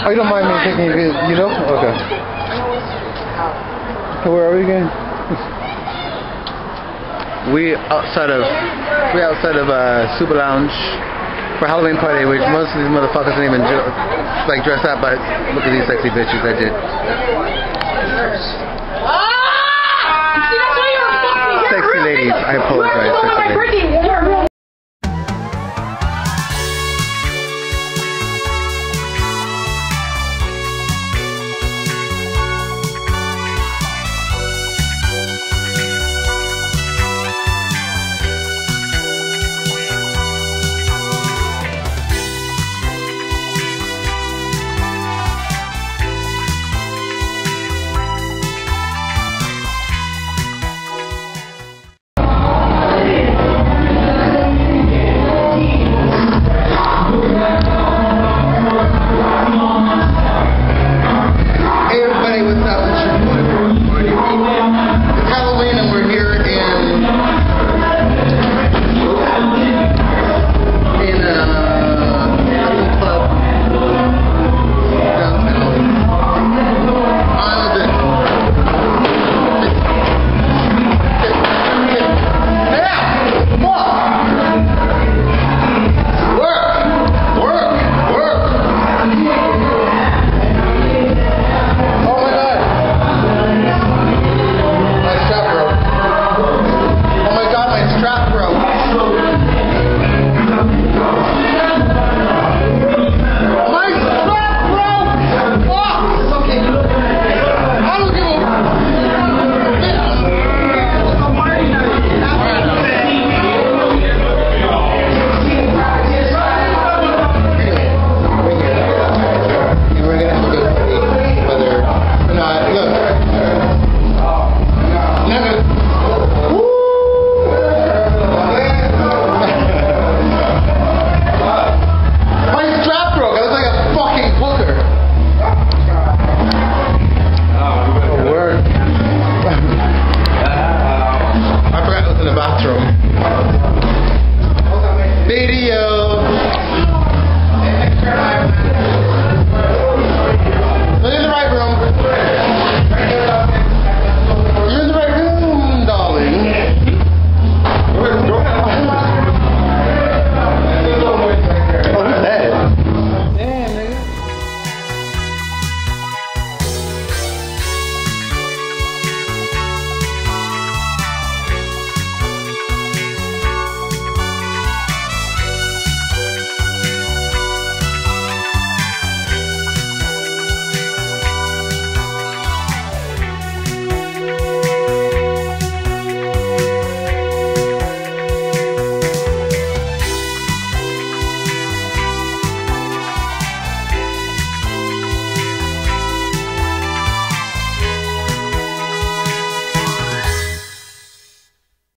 Oh, you don't mind me taking you know? Okay. So where are we again? we outside of Super Lounge for Halloween party, which most of these motherfuckers didn't even dress up, but look at these sexy bitches I did. Sexy ladies, I apologize. Sexy ladies.